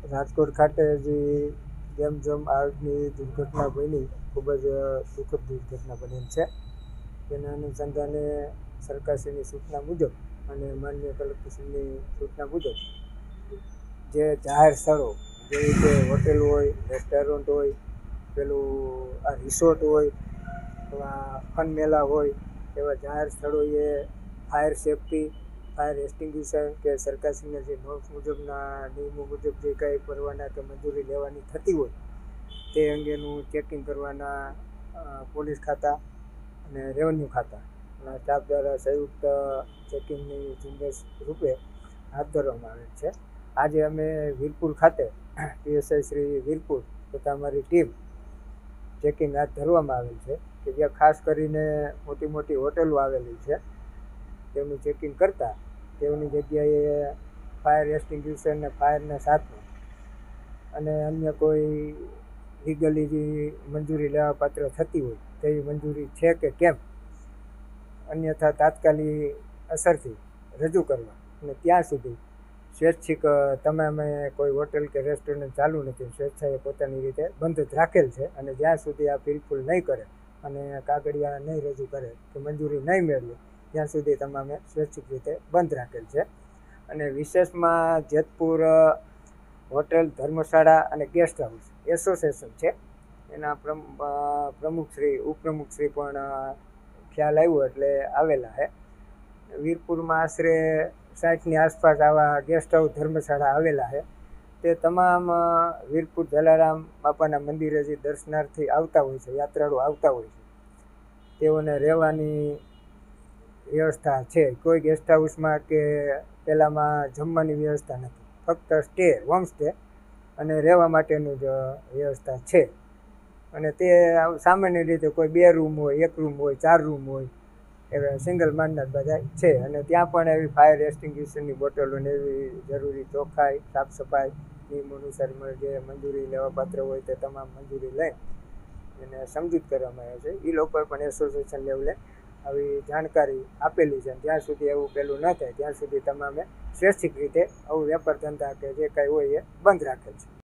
રાજકોટ ખાતે જે જેમ આગની દુર્ઘટના બની, ખૂબ જ દુઃખદ દુર્ઘટના બનેલ છે. તેના અનુસંધાને સરકારશ્રીની સૂચના મુજબ અને માનનીય કલેક્ટરશ્રીની સૂચના મુજબ જે જાહેર સ્થળો જેવી કે હોટેલ હોય, રેસ્ટોરન્ટ હોય, પેલું આ રિસોર્ટ હોય, એવા ફન મેળા હોય, એવા જાહેર સ્થળોએ ફાયર સેફટી, ફાયર એક્સ્ટિંગ્વિશર કે સરકારશ્રીના જે નોર્મ્સ મુજબના નિયમો મુજબ જે કંઈ પરવાના કે મંજૂરી લેવાની થતી હોય તે અંગેનું ચેકિંગ કરવાના પોલીસ ખાતા અને રેવન્યુ ખાતા સ્ટાફ દ્વારા સંયુક્ત ચેકિંગની ઝુંબેશ રૂપે હાથ ધરવામાં આવેલ છે. આજે અમે વીરપુર ખાતે પીએસઆઈ શ્રી વીરપુર તથા અમારી ટીમ ચેકિંગ હાથ ધરવામાં આવેલ છે કે જ્યાં ખાસ કરીને મોટી મોટી હોટેલો આવેલી છે તેમનું ચેકિંગ કરતાં તેઓની જગ્યાએ ફાયર એક્સ્ટિંગ્વિશર ને ફાયરના સાધનો અને અન્ય કોઈ લીગલી જે મંજૂરી લેવા પાત્ર થતી હોય તેવી મંજૂરી છે કે કેમ, અન્યથા તાત્કાલિક અસરથી રજૂ કરવા અને ત્યાં સુધી સ્વૈચ્છિક તમામે કોઈ હોટેલ કે રેસ્ટોરન્ટ ચાલુ નથી, સ્વેચ્છાએ પોતાની રીતે બંધ જ રાખેલ છે. અને જ્યાં સુધી આ ફિલફૂલ નહીં કરે અને કાગળિયા નહીં રજૂ કરે કે મંજૂરી નહીં મેળવે ત્યાં સુધી તમામે સ્વૈચ્છિક રીતે બંધ રાખેલ છે. અને વિશેષમાં જેતપુર હોટેલ, ધર્મશાળા અને ગેસ્ટ હાઉસ એસોસિએશન છે, એના પ્રમુખશ્રી, ઉપપ્રમુખશ્રી પણ ખ્યાલ આવ્યો એટલે આવેલા છે. વીરપુરમાં આશરે 60ની આસપાસ આવા ગેસ્ટ હાઉસ, ધર્મશાળા આવેલા છે. તે તમામ વીરપુર જલારામ બાપાના મંદિરે જે દર્શનાર્થી આવતા હોય છે, યાત્રાળુ આવતા હોય છે, તેઓને રહેવાની વ્યવસ્થા છે. કોઈ ગેસ્ટ હાઉસમાં કે પેલામાં જમવાની વ્યવસ્થા નથી, ફક્ત સ્ટે, હોમ સ્ટે અને રહેવા માટેનું જ વ્યવસ્થા છે. અને તે સામાન્ય રીતે કોઈ 2 રૂમ હોય, 1 રૂમ હોય, 4 રૂમ હોય, એવા સિંગલ માનના બધા છે. અને ત્યાં પણ એવી ફાયર એક્સ્ટિંગ્વિશરની બોટલોને એવી જરૂરી ચોખ્ખાઈ, સાફ સફાઈ નિયમ અનુસાર જે મંજૂરી લેવા પાત્ર હોય તે તમામ મંજૂરી લઈ એને સમજૂત કરવામાં આવે છે. એ લોકોએ પણ એસોસિએશન લેવલે આવી જાણકારી આપેલી છે. જ્યાં સુધી એવું પેલું ન થાય ત્યાં સુધી તમામે સ્વૈચ્છિક રીતે આવું વેપાર ધંધા કે જે કાંઈ હોય એ બંધ રાખેલ છે.